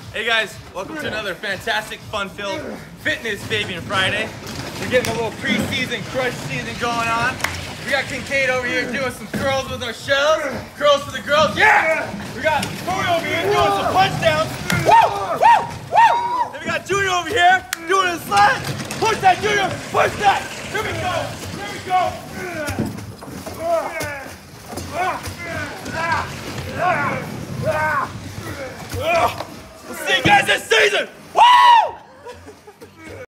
Hey guys, welcome to another fantastic, fun-filled fitness Fabian Friday. We're getting a little pre-season crush season going on. We got Kincaid over here doing some curls with our shells. Curls for the girls, yeah! We got Cory over here doing some punch downs. Woo! Woo! Woo! Then we got Junior over here doing his sled. Push that, Junior! Push that! Here we go! Here we go! We'll see you guys this season!